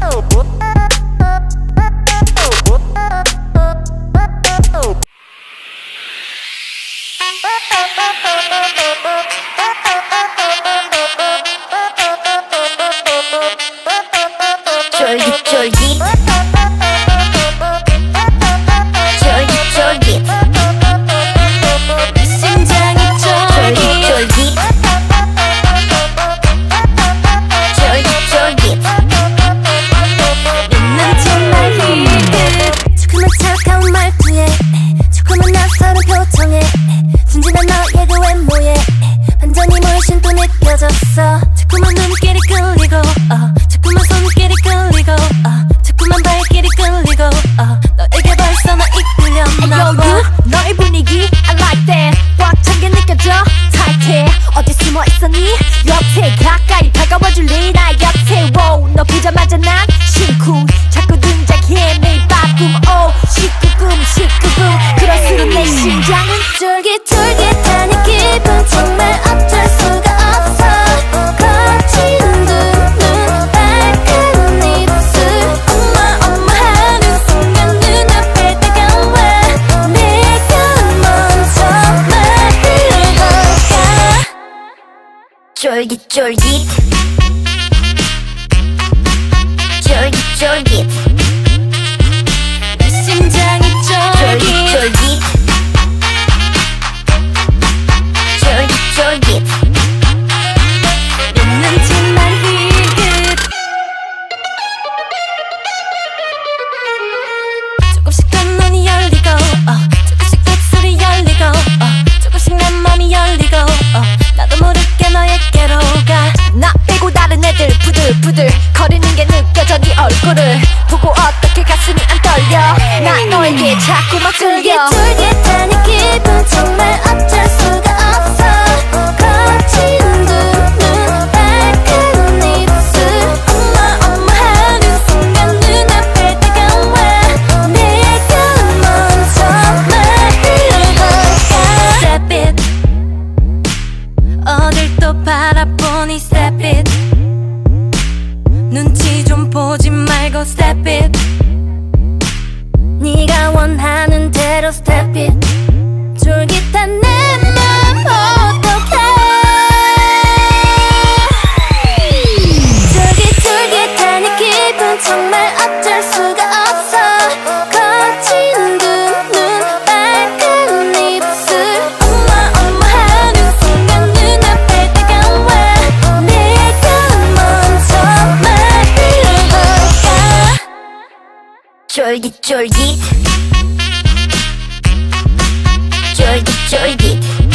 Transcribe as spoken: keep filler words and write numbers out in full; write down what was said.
쫄깃쫄깃 쫄깃쫄깃 심장이 쫄깃쫄깃 쫄깃쫄깃 있는 정말 힐끗 조금만 차가운 말투에 조금만 낯설은 표정에 순진한 너의 그 외모에 반전이 물씬 또 느껴졌어. 자꾸만 눈길이 끌리고 어. 자꾸만 손길이 끌리고 어. 자꾸만 발길이 끌리고 어. 너에게 벌써 나 이끌렸나 봐. Yo, 너의 분위기 I like that. 꽉 찬 게 느껴져 타이트해. 어디 숨어 있었니? 옆에 가까이 다가와줄래 나 곁에. wow. 너 보자마자 난 심쿵 자꾸 등장해 매일 밤 꿈. oh. 식구꿈 식구꿈 그럴수록 내 심장은 쫄깃쫄깃하니 기분 정말 어쩔 수가 없어. 거친 두 눈 빨간 입술 엄마 엄마 하는 순간 눈앞에 다가와 내가 먼저 말을 걸까. 쫄깃쫄깃 쫄깃쫄깃 내 심장이 쫄깃 쫄깃 쫄깃쫄깃 믿는 틈만 힐끗 조금씩 겉눈이 열리고 어. 조금씩 입술이 열리고 어. 조금씩 내 맘이 열리고 어. 나도 모르게 너에게로 가. 나 빼고 다른 애들 부들부들 거리는 게 느껴져. 네 얼굴을 보고 어떻게 가슴이 안 떨려. 나 너에게 자꾸 막 들려. 쫄깃쫄깃하니 기분 정말 어쩔 수가 없어. 거친 두 눈 빨간 입술 엄마 엄마 하는 순간 눈앞에 다가와 내가 먼저 말을 걸까. Step it 어딜 또 바라보니 Step it 눈치 좀 보지 말고 Step it 네가 원하는 대로 Step it 쫄깃한 내 맘 어떡해. 쫄깃쫄깃하니 기분 정말 어쩔 수가 없어. 거친 두 눈 빨간 입술 엄마 엄마 하는 순간 눈앞에 다가와 내가 먼저 말을 걸까. 쫄깃쫄깃 쫄깃쫄깃